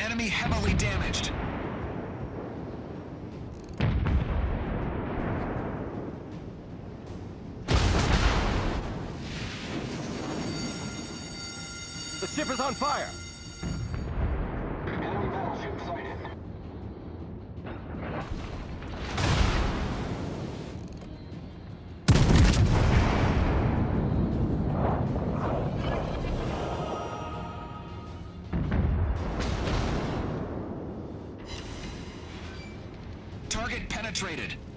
Enemy heavily damaged. The ship is on fire! Enemy battleship sighted. Target penetrated.